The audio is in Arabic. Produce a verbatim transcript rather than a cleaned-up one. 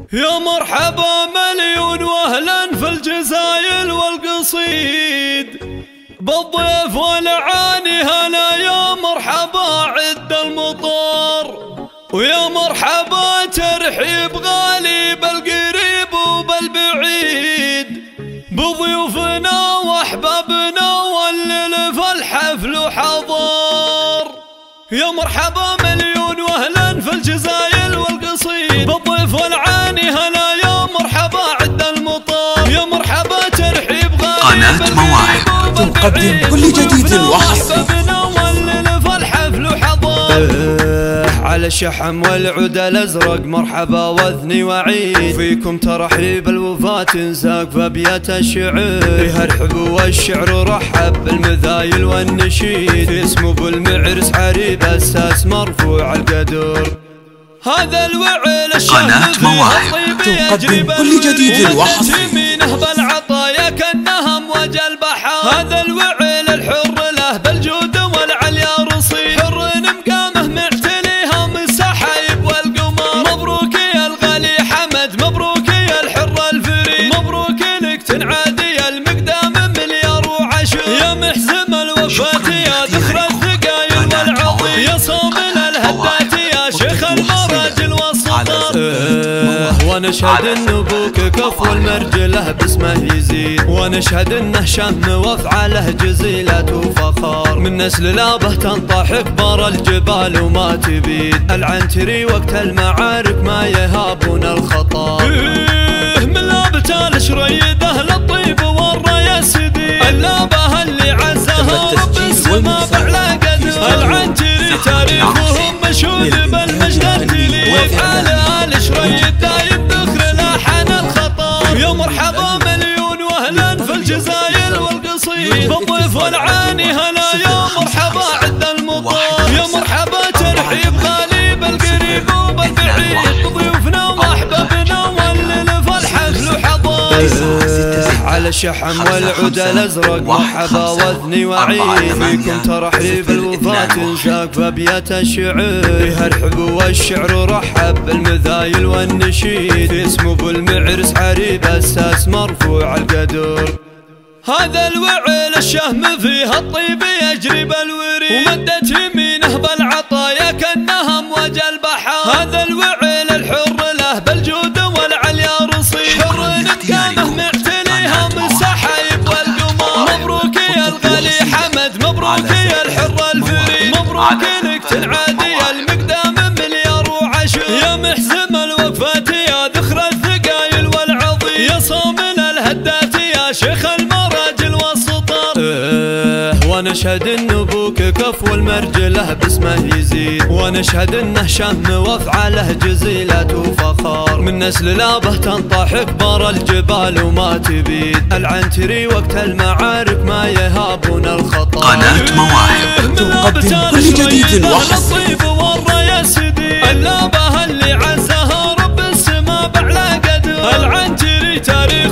يا مرحبا مليون واهلا في الجزايل والقصيد، بالضيف والعاني هلا يا مرحبا عد المطار، ويا مرحبا ترحيب غالي بالقريب وبالبعيد، بضيوفنا واحبابنا واللي في الحفل حضار. يا مرحبا مليون واهلا في الجزايل والقصيد، بالضيف والعاني هلا يا مرحبا عد المطار، يا مرحبا ترحيب غالي قناة مواهب تقدم كل جديد وحصري واللي في الحفل حضار. على الشحم والعود الازرق مرحبا واثني وعيد، فيكم ترحيب الوفاة تنساق فابيات الشعر، فيها الحب والشعر رحب بالمذايل والنشيد، في اسمه ابو المعرس حريب اساس مرفوع القدر. هذا الوعل قناة مواهب تقدم كل جديد وحصري، يمينه بالعطايا كانها امواج البحر، هذا الوعل الحر له بالجود والعليا رصيد، حر مقامه معتليها من السحايب والقمر. مبروك يا الغالي حمد، مبروك يا الحر الفريد، مبروك لك تنعادي المقدام مليار وعشر، يا محزم الوفاة يا ذكرى الثقايل والعظيم، يا صامل الهدات يا شيخ المراجل والسطر. ونشهد ان ابوك كفو المرجله باسمه يزيد، ونشهد انه شهم وافعاله جزيلة وفخار، من نسل الابه تنطح كبار الجبال وما تبيد، العنتري وقت المعارك ما يهابون الخطر. إيه من لابته الشريده للطيب والرايه سديد، اللابه اللي عزها رب السما بعلى قدر، العنتري تاريخهم مشهود بالمجد التلي، وافعاله الشريد دايم ذكر لاحن الخطر. يا مرحبا مليون واهلا في الجزايل والقصيد، بالضيف والعاني هلا يا مرحبا عد المطار، يا مرحبا ترحيب غالي بالقريب وبالبعيد، ضيوفنا واحبابنا واللي في الحفل حضار. على الشحم والعود الازرق مرحبا واثني وعيد، فيكم ترحيب الوفاة تنساق فابيات الشعر، فيها الحب والشعر رحب بالمذايل والنشيد، في اسمه ابو المعرس حريب اساس مرفوع القدر. هذا الوعل الشهم فيها الطيب يجري بالوريد، ومدت يمينه بالعطايا كانها امواج البحر، هذا الوعل الحر له بالجود والعليا رصيد، حر مقامه معتليها من السحايب والقمر. مبروك يا الغالي حمد، مبروك يا الحر الفريد، مبروك لك تنعادي المقدام مليار وعشر، يا محزم الوفاة يا ذكرى الثقايل والعظيم، يا صامل الهدات يا شيخ المراجل والسطر. إيه ونشهد ان ابوك كفو المرجله باسمه يزيد، ونشهد انه شهم وافعاله جزيلة وفخار، من نسل الابه تنطح كبار الجبال وما تبيد، العنتري وقت المعارك ما يهابون الخطر. قناة مواهب تقدم كل جديد وحصري، الطيب والرايه سديد، اللابه اللي عزها رب السما بعلى قدر، العنتري تاريخ